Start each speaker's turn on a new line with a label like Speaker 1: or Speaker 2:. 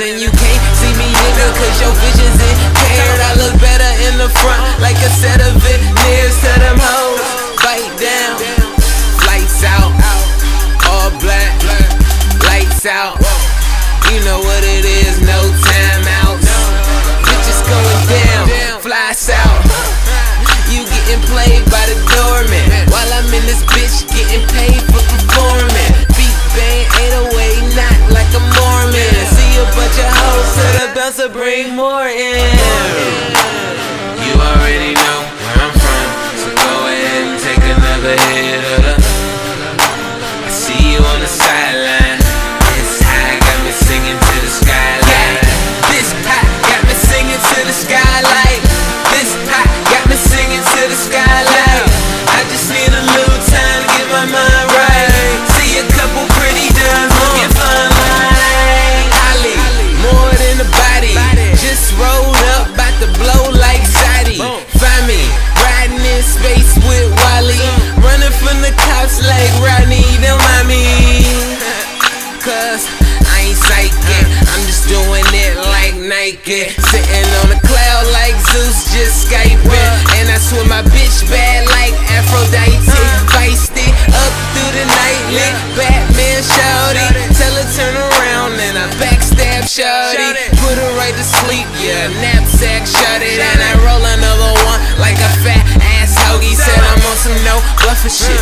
Speaker 1: and you can't see me, nigga, cause your vision's impaired. I look better in the front, like a set of veneers. To them hoes, bite down, lights out, all black, lights out. You know what it is, no time outs. Bitches going down, fly south. You getting played by the doorman, while I'm in this bitch getting paid for performing. Beat bang, 808, not like a Mormon. See a bunch of hoes, so the bouncer bring more in.
Speaker 2: You already know where I'm from, so go ahead and take another hit of the. I see you on the sideline. This high got me singing to the skyline.
Speaker 1: This hot got me singing to the skylight. This hot got me singing to the skylight. I just need a little time to get my mind right. See a couple pretty dimes looking fun like Holly, more than a body. Just rolled up, bout to blow like Saudi. Find me riding in space with Wally, running from the cops like Rodney. Don't mind me, cause I ain't psychic, I'm just doing it like Nike. Sitting on a cloud like Zeus, just Skyping. And I swear my bitch bad like Aphrodite. Feisty, up through the night, lit Batman shawty. Tell her turn around and I backstab shawty. Put her right to sleep, yeah, knapsack shawty. And I roll another one like a fat ass hoagie. Said I'm on some no buffer shit,